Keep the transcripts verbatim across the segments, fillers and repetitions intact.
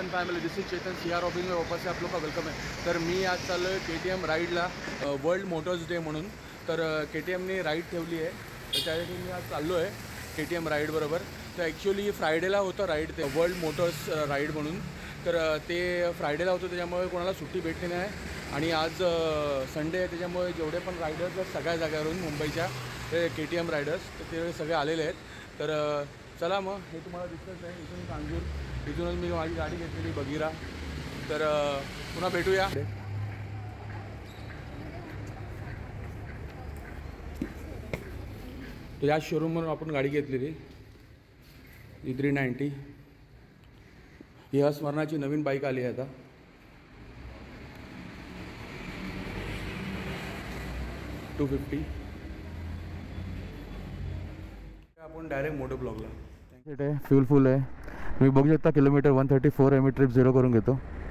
One family, this is Chetan C R office में वापस से आप लोग का वेलकम है। तर मी आज चाललो आहे के टी एम राईडला, वर्ल्ड मोटर्स डे म्हणून। तर के टी एमने राईड ठेवली आहे, तर त्यासाठी मी आज चाललो आहे के टी एम राईड बरोबर। तर ॲक्च्युली फ्रायडेला होतं राईड, ते वर्ल्ड मोटर्स राईड म्हणून। तर ते फ्रायडेला होतं, त्याच्यामुळे कोणाला सुट्टी भेटली नाही। आणि आज संडे आहे, त्याच्यामुळे जेवढे पण रायडर्स आहेत सगळ्या जागावरून मुंबईच्या, ते के टी एम रायडर्स, तर ते सगळे आलेले आहेत। तर चला मग, हे तुम्हाला दिसतंच आहे, इथून कांजूर, इथूनच मी माझी गाडी घेतलेली बगीरा। तर पुन्हा भेटूया। तर या शोरूमवरून आपण गाडी घेतलेली ई थ्री नाईंटी, ही स्मरणाची नवीन बाईक आली आहे आता। टू फिफ्टी आपण डायरेक्ट मोटो ब्लॉगला आहे, फ्यूल फुल आहे। तुम्ही बघू शकता kilometre one thirty four M trip zero करून घेतो।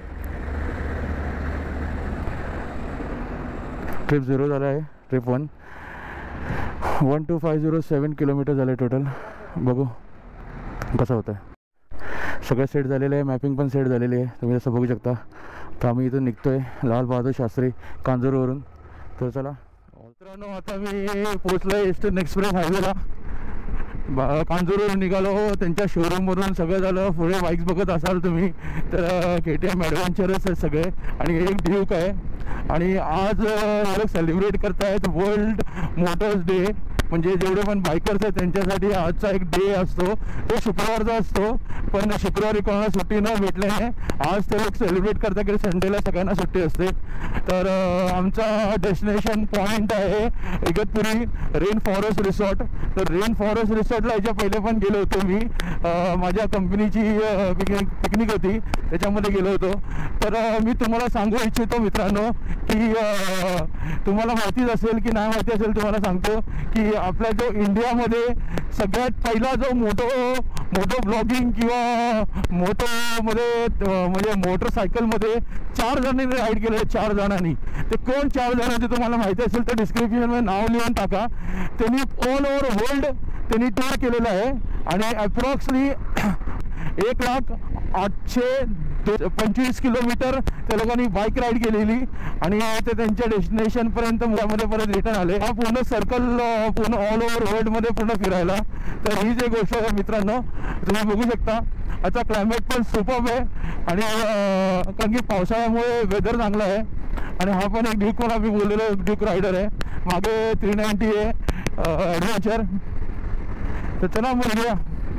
ट्रिप झिरो झाला आहे, trip one one two five zero seven kilometre झाले टोटल। बघू कसं होतं आहे। सगळं सेट झालेलं आहे, मॅपिंग पण सेट झालेली आहे, तुम्ही जसं बघू शकता। तर आम्ही इथून निघतो आहे लाल बहादूर शास्त्री कांजूरवरून। तर चला मित्रांनो, आता मी पोचलो आहे ईस्टर्न एक्सप्रेस हायवेला। बा कांजूरवरून निघालो, त्यांच्या शोरूमवरून सगळं झालं। पुढे बाईक्स बघत असाल तुम्ही तर के टी एम ॲडव्हेंचरस आहेत सगळे, आणि एक ड्यूक आहे। आणि आज हे लोक सेलिब्रेट करतायत वर्ल्ड मोटर्स डे, म्हणजे जेवढे पण बायकर्स आहेत त्यांच्यासाठी आजचा एक डे असतो। तो शुक्रवारचा असतो, पण शुक्रवारी कोणाला सुट्टी न भेटल्याने आज ते लोक सेलिब्रेट करतात की संडेला सगळ्यांना सुट्टी असते। तर आमचा डेस्टिनेशन पॉईंट आहे इगतपुरी रेन फॉरेस्ट रिसॉर्ट। तर रेन फॉरेस्ट रिसॉर्टला याच्या पहिले पण गेलो होतो मी, माझ्या कंपनीची पिकनिक पिकनिक होती त्याच्यामध्ये गेलो होतो। तर मी तुम्हाला सांगू इच्छितो मित्रांनो की तुम्हाला माहितीच असेल की नाही माहिती असेल, तुम्हाला सांगतो की आपल्या जो इंडियामध्ये सगळ्यात पहिला जो मोटो मोटो ब्लॉगिंग किंवा मोटोमध्ये म्हणजे मोटरसायकलमध्ये चार जणांनी राईड केले, चार जणांनी। ते कोण चार जण ते तुम्हाला माहिती असेल तर डिस्क्रिप्शनमध्ये नाव लिहून टाका। त्यांनी ऑल ओव्हर वर्ल्ड त्यांनी टूर केलेला आहे, आणि अप्रॉक्सली एक लाख आठशे पंचवीस किलोमीटर त्या लोकांनी बाईक राईड केलेली, आणि ते त्यांच्या डेस्टिनेशनपर्यंत मुलामध्ये परत रिटर्न आले। हा पूर्ण सर्कल पूर्ण ऑल ओव्हर वर्ल्डमध्ये पूर्ण फिरायला। तर हीच एक गोष्ट आहे मित्रांनो, तुम्ही बघू शकता। आता क्लायमेट पण सुपर्ब आहे, आणि कारण की पावसाळ्यामुळे वेदर चांगला आहे। आणि हा पण एक ड्यूक, मला मी बोललेलो ड्यूक रायडर आहे, मागे थ्री नाईंटी आहे ॲडव्हेंचर। तर चला बोलूया,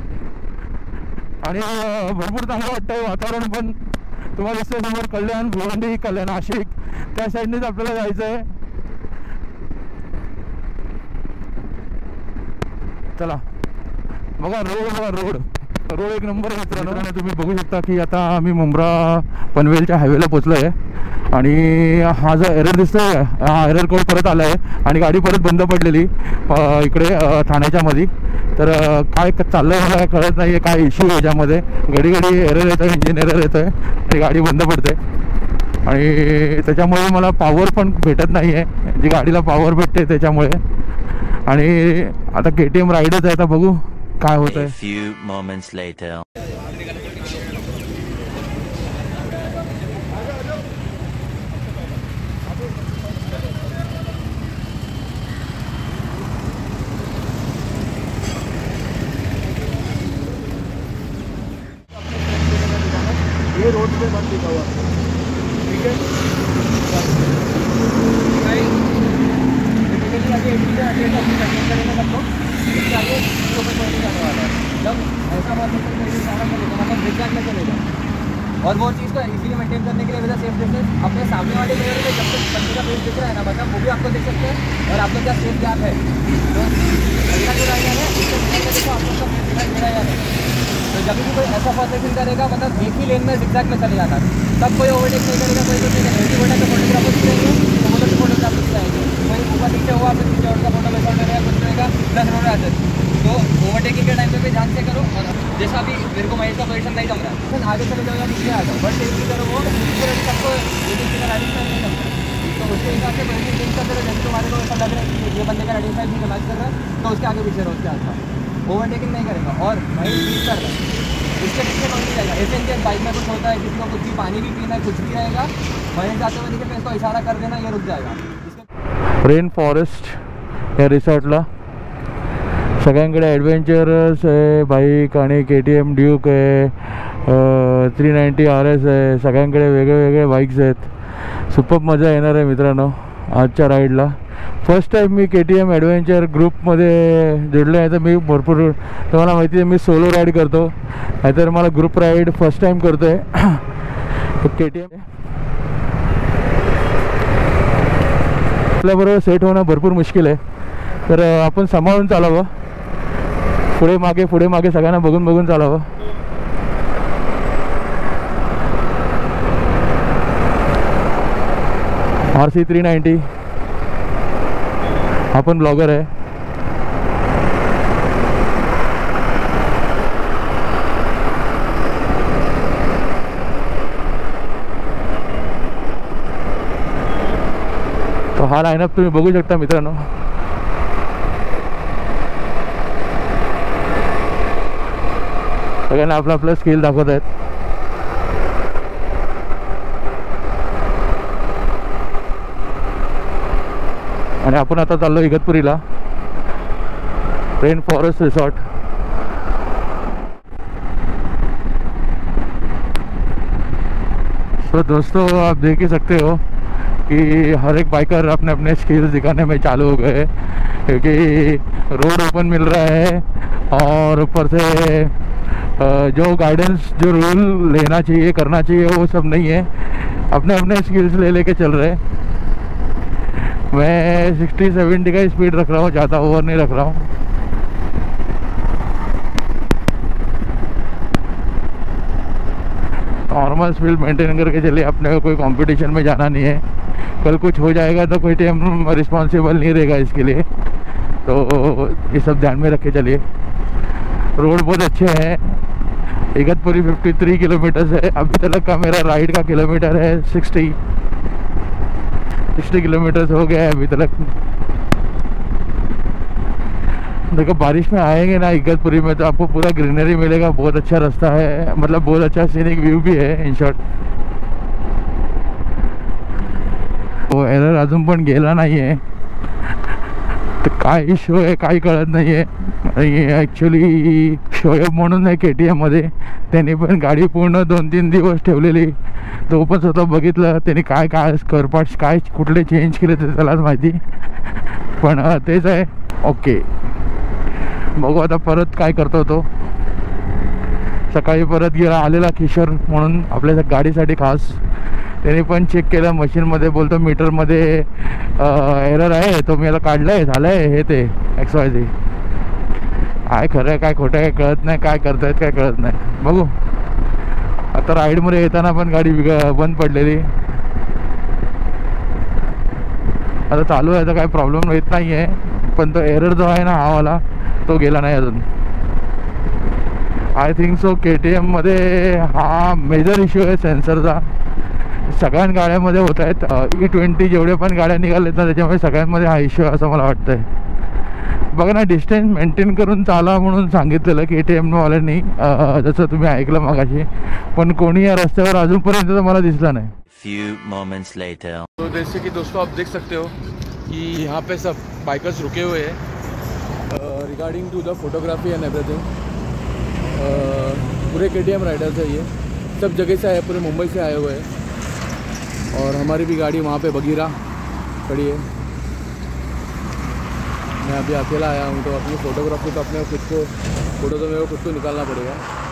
आणि भरपूर चांगलं वाटतं आहे वातावरण पण। तुम्हाला दिसतंय समोर कल्याण, भिवंडी, कल्याण, नाशिक, त्या साईडनेच आपल्याला जायचं आहे। चला बघा रोड, बघा रोड, रोड एक नंबर आहे मित्रांनो। तुम्ही बघू शकता की आता आम्ही मुंब्रा पनवेलच्या हायवेला पोचलो आहे, आणि हा जो एरर दिसतोय हा एरर कोड परत आला आहे, आणि गाडी परत बंद पडलेली इकडे ठाण्याच्या मध्ये। तर काय चाललं आहे मला कळत नाही आहे, काय इश्यू आहे याच्यामध्ये। घडी घडी एरर येतं आहे, इंजिन एरर येतं आहे, आणि गाडी बंद पडते, आणि त्याच्यामुळे मला पॉवर पण भेटत नाही आहे, जी गाडीला पॉवर भेटते त्याच्यामुळे। आणि आता के टी एम राईडच आहे, आता बघू काय होतं आहे। ये रोड पे मत लिखा हुआ, ठीक है। बेसिकली आगे एटी से आगे का कंटेंट करेंगे सब लोग, इसके आगे इसको पे पॉइंट करने वाला है। जब ऐसा बात होता है कि सारा करेगा मतलब ब्रेक में चलेगा, और वो चीज़ को इसीलिए मेंटेन करने के लिए वजह सेफ डिस्टेंस अपने सामने वाले लेयर में जब तक बंदे का फेस दिख रहा है ना, मतलब वो भी आपको देख सकते हैं, और आप लोग का सेफ गैप है। तो अगला जो राइडर है उससे देखो आप लोग का फेस दिखाई दे रहा है या नहीं। तो जब भी कोई ऐसा परसेप्शन करेगा मतलब एक ही लेन में जिगजैग में चले जाता है, तब कोई ओवरटेक नहीं करेगा, कोई कुछ नहीं करेगा। एक ओवरटेक का फोटोग्राफर भी रहेंगे तो वो लोग फोटोग्राफर भी आएंगे, कोई ऊपर नीचे हुआ फिर नीचे और का फोटो बैकग्राउंड रहेगा, कुछ रहेगा प्लस रोड आते। तो ओवरटेकिंग के टाइम पे भी ध्यान से करो, और जैसा भी मेरे को महेश का पोजिशन नहीं जम रहा है, फिर आगे चले जाओ या नीचे आ जाओ, बट सेफ्टी करो वो सबको राइडिंग टाइम नहीं जमता। तो उसके हिसाब से कोई भी चेंज करते रहे, जैसे तुम्हारे को ऐसा लग रहा है कि ये बंदे का राइडिंग टाइम नहीं मैच कर रहा है, तो उसके आगे पीछे रहो, उसके आसपास ओवरटेकिंग नहीं करेगा। और महेश लीड कर रहा है, इसके पीछे कौन नहीं जाएगा। ऐसे इनके बाइक में कुछ होता है, किसी को कुछ भी पानी भी पीना है, कुछ भी रहेगा, वहीं जाते हुए देखिए मैं इसको इशारा कर देना, ये रुक जाएगा। रेन फॉरेस्ट या रिसॉर्टला सगळ्यांकडे ॲडव्हेंचरस आहे बाईक आणि के टी एम ड्यूक आहे, थ्री नाईंटी आर एस आहे, सगळ्यांकडे वेगळे वेगळे बाईक्स आहेत। सुपर मजा येणार आहे मित्रांनो आजच्या राईडला। फर्स्ट टाईम मी के टी एम ॲडव्हेंचर ग्रुपमध्ये जोडले आहे, तर मी भरपूर तुम्हाला माहिती आहे मी सोलो राईड करतो, नाहीतर मला ग्रुप राईड फर्स्ट टाईम करतो आहे। के टी एम आपल्याबरोबर सेट होणं भरपूर मुश्किल आहे, तर आपण सांभाळून चालावं, पुढे मागे पुढे मागे सगळ्यांना बघून बघून चालावं। आर सी थ्री नाईंटी आपण ब्लॉगर आहे। तो हा लाईनअप तुम्ही बघू शकता मित्रांनो। सगळ्यांना आपलं आपलं स्किल दाखवत आहेत। आणि आपण आता चाललो इगतपुरीला, रेन फॉरेस्ट रिसॉर्ट। तो दोस्तों आप देख ही सकते हो कि हर एक बाइकर अपने अपने स्किल्स दिखाने में चालू हो गए, क्योंकि रोड ओपन मिल रहा है और ऊपर से जो गाइडेंस जो रूल लेना चाहिए करना चाहिए वो सब नहीं है, अपने अपने स्किल्स ले लेके चल रहे हैं। मैं सिक्सटी सेवेंटी का स्पीड रख रहा हूँ, ज़्यादा ओवर नहीं रख रहा हूँ। नॉर्मल स्पीड मेंटेन करके चलिए, अपने को कोई कंपटीशन में जाना नहीं है। कल कुछ हो जाएगा तो कोई टाइम रिस्पॉन्सिबल नहीं रहेगा इसके लिए, तो ये सब ध्यान में रख के चलिए। रोड बहुत अच्छे हैं। इगतपुरी तिरेपन किलोमीटर है, अभी तक का मेरा राइड का किलोमीटर है साठ साठ किलोमीटर हो गया है अभी तक। देखो बारिश में आएंगे ना इगतपुरी में तो आपको पूरा ग्रीनरी मिलेगा, बहुत अच्छा रास्ता है, मतलब बहुत अच्छा सीनिक व्यू भी है इन शॉर्ट। वो एरर अजून पण गेला नाही आहे, तर काय इश्यू आहे काही कळत नाही आहे। ॲक्च्युली शोएब म्हणून आहे के टी एममध्ये, त्यांनी पण गाडी पूर्ण दोन तीन दिवस ठेवलेली, तो पण स्वतः बघितलं त्यांनी काय काय स्कर पार्ट्स काय कुठले चेंज केले ते त्यालाच माहिती, पण तेच आहे। ओके बघू आता परत काय करतो तो। सकाळी परत गेला आलेला किशोर म्हणून आपल्या गाडीसाठी खास, त्याने पण चेक केलं मशीनमध्ये, बोलतो मीटरमध्ये एरर आहे, तो मी याला काढलं आहे झालं आहे हे ते एक्स वाय झी। काय खरं आहे काय खोटं आहे कळत नाही, काय करतायत काय कळत नाही। बघू आता राईडमध्ये येताना पण गाडी बंद पडलेली, आता चालू आहे तर काय प्रॉब्लेम येत नाही आहे, पण तो एरर जो आहे ना हा वाला तो गेला नाही अजून। आय थिंक सो के टी एममध्ये हा मेजर इश्यू आहे सेन्सरचा, सगळ्या गाड्यांमध्ये होत आहेत। ई ट्वेंटी जेवढे पण गाड्या निघालेत ना त्याच्यामध्ये सगळ्यांमध्ये हा इश्यू आहे असं मला वाटतं आहे। बघा ना डिस्टन्स मेंटेन करून चाला म्हणून सांगितलेलं के टी एमवाल्यांनी, जसं तुम्ही ऐकलं मगाशी, पण कोणी या रस्त्यावर अजूनपर्यंत तर मला दिसला नाही। Few moments later. तो जैसे कि दोस्तों आप देख सकते हो कि यहाँ पे सब बाइकर्स रुके हुए हैं regarding to the photography and everything. पूरे के टी एम राइडर्स है ये, सब जगह से आए, पूरे मुंबई से आए हुए हैं, और हमारी भी गाड़ी वहाँ पे बगीरा खड़ी है। मैं अभी अकेला आया हूँ, तो अपनी फ़ोटोग्राफी तो अपने खुद को फ़ोटो तो मेरे को खुद को निकालना पड़ेगा।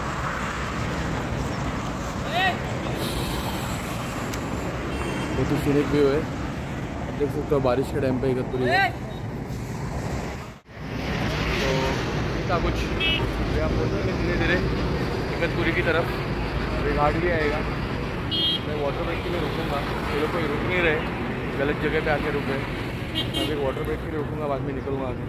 बहुत ही सीनिक व्यू है, देख सकते हो बारिश के टाइम पे इगतपुरी है। तो इतना कुछ हम पहुँचेंगे धीरे धीरे इगतपुरी की तरफ, अभी घाट भी आएगा। मैं वाटर ब्रेक के लिए रुकूँगा, ये लोग कोई रुक नहीं रहे, गलत जगह पे आके रुक गए। मैं अभी वाटर ब्रेक के लिए रुकूँगा, बाद में निकलूँगा आगे।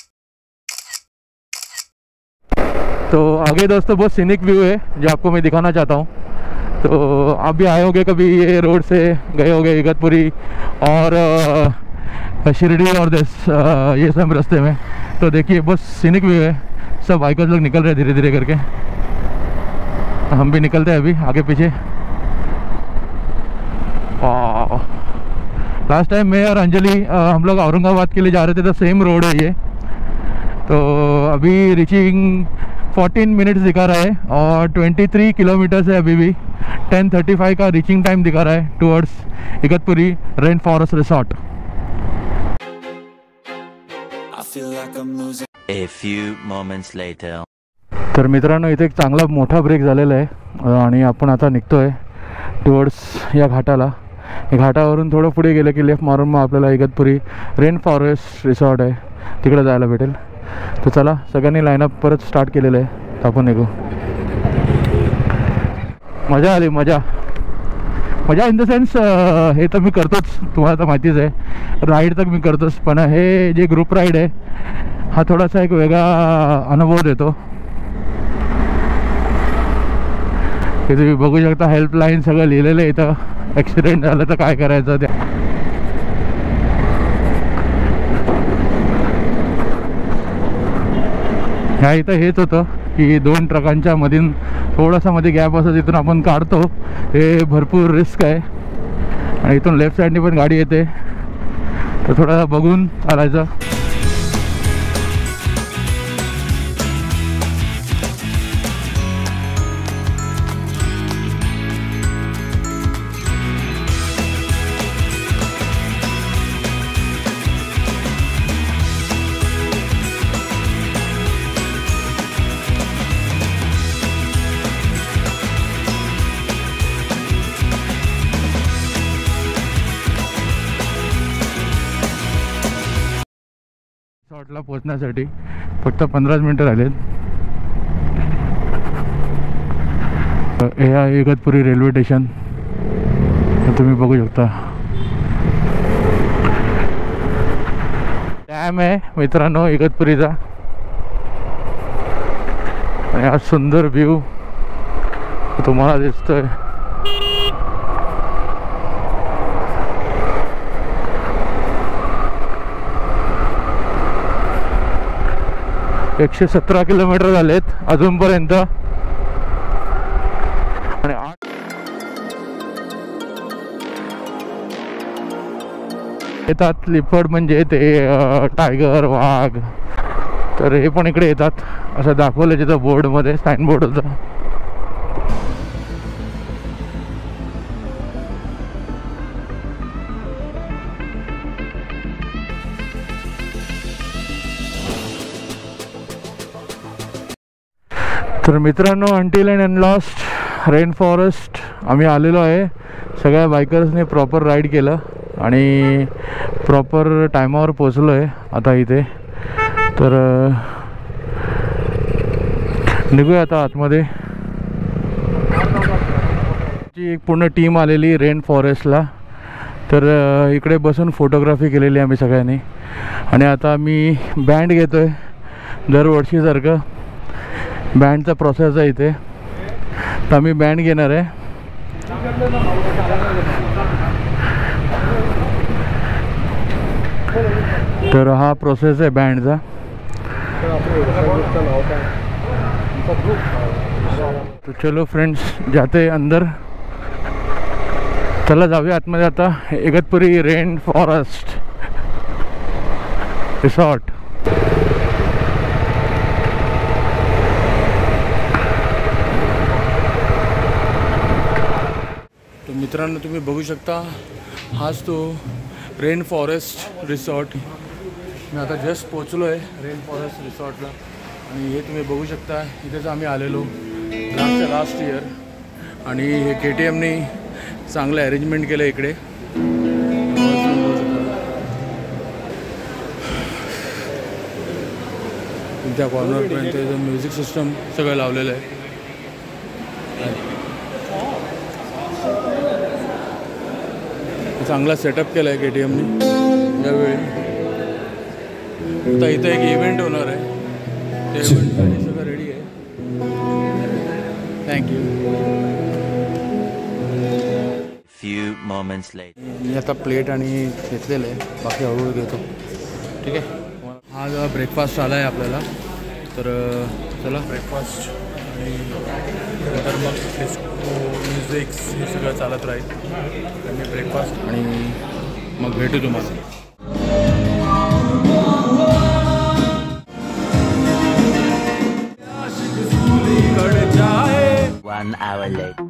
तो आगे दोस्तों बहुत सीनिक व्यू है जो आपको मैं दिखाना चाहता हूँ। तो आप भी आए होंगे कभी ये रोड से, गए होंगे इगतपुरी और शिरडी और देश ये सब रास्ते में। तो देखिए बहुत सीनिक व्यू है, सब बाइकर्स लोग निकल रहे हैं धीरे धीरे करके। हम भी निकलते हैं अभी आगे पीछे। लास्ट टाइम मैं और अंजलि हम लोग औरंगाबाद के लिए जा रहे थे तो सेम रोड है ये। तो अभी रीचिंग फोर्टीन मिनट्स दिखा रहा है और तेईस किलोमीटर है अभी भी। टेन थर्टी फाइव का रीचिंग टाइम दिखा रहा है towards Igatpuri rain forest resort. A few moments later. तर मित्रांनो इथे एक चांगला मोठा ब्रेक झालेला आहे आणि आपण आता निघतोय टुवर्ड्स या घाटाला। या घाटावरून थोडं पुढे गेलं की लेफ्ट मारून मग आपल्याला इगतपुरी रेन फॉरेस्ट रिसॉर्ट आहे, तिकडे जायला भेटेल। तर चला सगळ्यांनी लाईनअप परत स्टार्ट केलेलं आहे, आपण निघू। मजा आली, मजा मजा इन द सेन्स हे तर मी करतोच, तुम्हाला तर माहितीच आहे, राईड तर मी करतोच, पण हे जे ग्रुप राईड आहे हा थोडासा एक वेगळा अनुभव देतो। हे तुम्ही बघू शकता हेल्पलाईन सगळं लिहिलेलं आहे इथं, ॲक्सिडेंट झालं तर काय करायचं त्या। ह्या इथं हेच होतं की दोन ट्रकांच्या मधून थोडासा मध्ये गॅप असतो, तिथून आपण काढतो, हे भरपूर रिस्क आहे। आणि इथून लेफ्ट साईडनी पण गाडी येते, तर थोडासा बघून चालायचं। रिसॉर्टला पोहोचण्यासाठी फक्त पंधराच मिनटं राहिलेत। हे आहे इगतपुरी रेल्वे स्टेशन, तुम्ही बघू शकता। डॅम आहे मित्रांनो इगतपुरीचा, आणि हा सुंदर व्ह्यू तुम्हाला दिसतोय। एकशे सतरा किलोमीटर झालेत अजूनपर्यंत, आणि आठ येतात लिपड म्हणजे ते टायगर, वाघ, तर हे पण इकडे येतात असं दाखवलं तिथं बोर्डमध्ये, साईन बोर्ड होता। तर मित्रांनो अंटिल अँड अनलॉस्ट रेन फॉरेस्ट आम्ही आलेलो आहे। सगळ्या बायकर्सने प्रॉपर राईड केलं आणि प्रॉपर टायमावर पोचलो आहे आता इथे। तर निघूया आता आतमध्ये। एक पूर्ण टीम आलेली रेन फॉरेस्टला, तर इकडे बसून फोटोग्राफी केलेली आम्ही सगळ्यांनी। आणि आता मी बँड घेतो आहे दरवर्षीसारखं, बँडचा प्रोसेस आहे इथे, तर आम्ही बँड घेणार आहे। तर हा प्रोसेस आहे बँडचा। तो चलो फ्रेंड्स जाते अंदर, चला जाऊया आतमध्ये आता इगतपुरी रेन फॉरेस्ट रिसॉर्ट। तो मित्रांनो तुम्ही बघू शकता हाच तो रेन फॉरेस्ट रिसॉर्ट। मी आता जस्ट पोचलो आहे रेन फॉरेस्ट रिसॉर्टला, आणि हे तुम्ही बघू शकता इथेच आम्ही आलेलो लास्ट लास्ट इयर, आणि हे के टी एमने चांगलं अरेंजमेंट केलं इकडे। त्या कॉर्नरपर्यंत इथं म्युझिक सिस्टम सगळं लावलेलं आहे। चांगला सेटअप केला आहे के टी एमने यावेळी। आता इथं एक इव्हेंट होणार आहे, त्या इव्हेंटसाठी सगळं रेडी आहे। थँक्यू। Few moments later. मी आता प्लेट आणि घेतलेलं आहे, बाकी हळूहळू घेतो, ठीक आहे। हा जो ब्रेकफास्ट आला आहे आपल्याला, तर चला ब्रेकफास्ट आणि नंतर मग डिस्को म्युझिक्स हे सगळं चालत राहील आणि ब्रेकफास्ट आणि मग भेटू तुम्हाला. One hour later.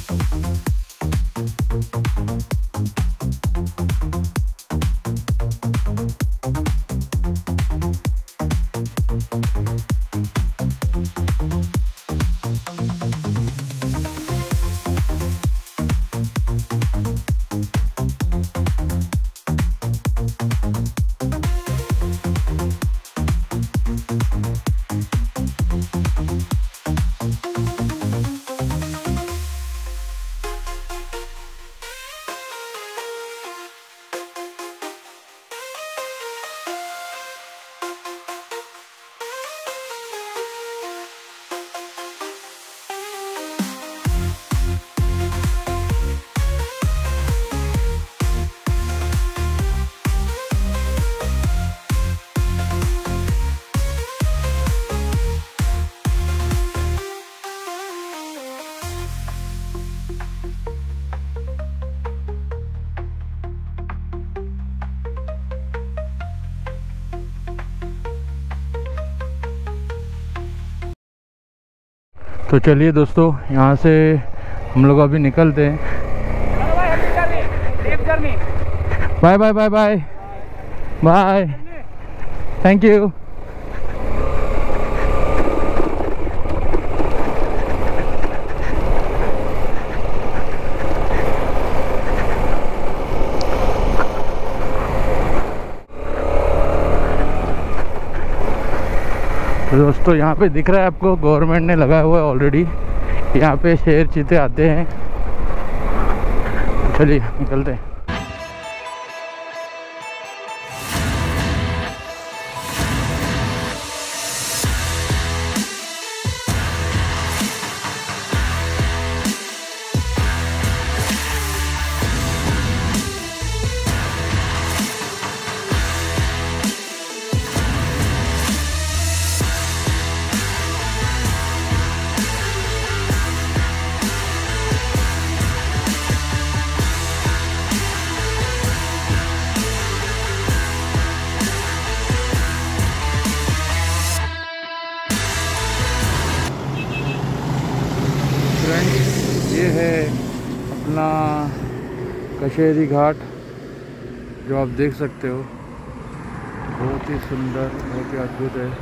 तो चलिए दोस्तों, यहाँ से हम लोग अभी निकलते हैं. Bye bye bye bye bye, thank you. तो दोस्तों यहाँ पे दिख रहा है आपको, गवर्नमेंट ने लगाया हुआ है ऑलरेडी. यहाँ पे शेर चीते आते हैं. चलिए निकलते हैं. ये है अपना कशेरी घाट, जो आप देख सकते हो. बहुत ही सुंदर, बहुत ही अद्भुत है.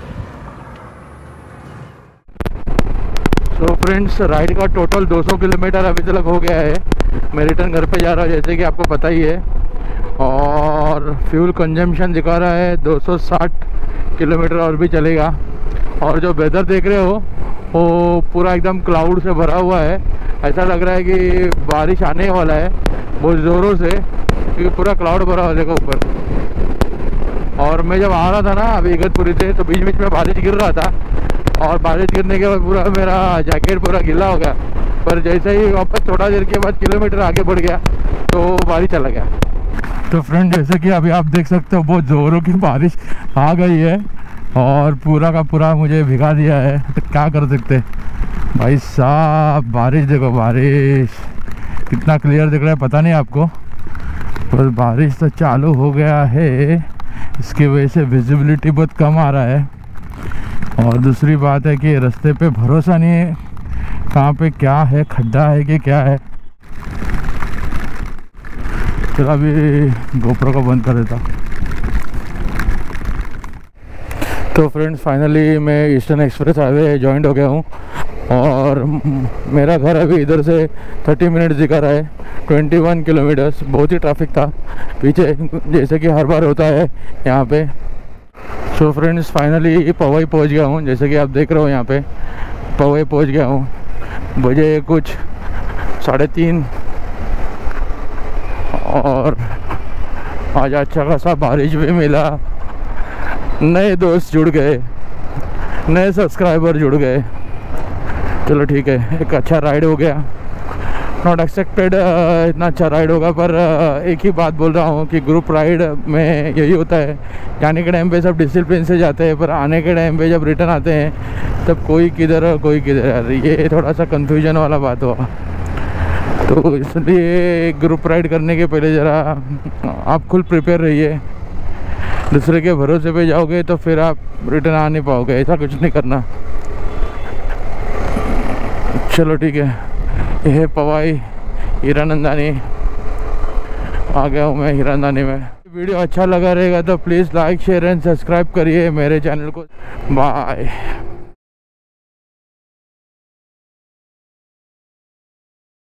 सो फ्रेंड्स, राइड का टोटल दो सौ किलोमीटर अभी तक हो गया है. मैं रिटर्न घर पे जा रहा हूँ, जैसे कि आपको पता ही है. और फ्यूल कंजम्पशन दिखा रहा है दो सौ साठ किलोमीटर और भी चलेगा. और जो वेदर देख रहे हो वो पूरा एकदम क्लाउड से भरा हुआ है. ऐसा लग रहा है कि बारिश आने वाला है बहुत ज़ोरों से, क्योंकि पूरा क्लाउड भरा हो जाएगा ऊपर. और मैं जब आ रहा था ना अभी इगतपुरी से, तो बीच बीच में बारिश गिर रहा था. और बारिश गिरने के बाद पूरा मेरा जैकेट पूरा गीला हो गया. पर जैसे ही वापस थोड़ा देर के बाद किलोमीटर आगे बढ़ गया तो बारिश चला गया. तो फ्रेंड, जैसे कि अभी आप देख सकते हो बहुत ज़ोरों की बारिश आ गई है और पूरा का पूरा मुझे भिगा दिया है. तो क्या कर सकते भाई साहब. बारिश देखो, बारिश कितना क्लियर दिख रहा है पता नहीं आपको. बस बारिश तो चालू हो गया है, इसकी वजह से विजिबिलिटी बहुत कम आ रहा है. और दूसरी बात है कि रास्ते पे भरोसा नहीं है, कहाँ पे क्या है, खड्डा है कि क्या है. चलो अभी गोप्रो को बंद कर देता. तो फ्रेंड्स, फाइनली मैं ईस्टर्न एक्सप्रेस हाईवे जॉइंट हो गया हूँ. और मेरा घर अभी इधर से तीस मिनट दिखा रहा है, इक्कीस किलोमीटर्स. बहुत ही ट्रैफिक था पीछे, जैसे कि हर बार होता है यहाँ पे. सो फ्रेंड्स, फाइनली पवई पहुँच गया हूँ. जैसे कि आप देख रहे हो यहाँ पे पवई पहुँच गया हूँ. बजे कुछ साढ़े तीन. और आज अच्छा खासा बारिश भी मिला, नए दोस्त जुड़ गए, नए सब्सक्राइबर जुड़ गए. चलो ठीक है, एक अच्छा राइड हो गया. नॉट एक्सपेक्टेड इतना अच्छा राइड होगा, पर uh, एक ही बात बोल रहा हूँ कि ग्रुप राइड में यही होता है, जाने के टाइम पे सब डिसिप्लिन से जाते हैं, पर आने के टाइम पे जब रिटर्न आते हैं तब कोई किधर और कोई किधर, ये थोड़ा सा कन्फ्यूजन वाला बात हुआ। तो इसलिए ग्रुप राइड करने के पहले ज़रा आप खुद प्रिपेयर रहिए, दूसरे के भरोसे पे जाओगे तो फिर आप रिटर्न आ नहीं पाओगे, ऐसा कुछ नहीं करना। चलो ठीक है, यह है पवाई हीरानंदानी, आ गया हूँ मैं हीरानंदानी में। वीडियो अच्छा लगा रहेगा तो please like share and subscribe करिए मेरे चैनल को। बाय।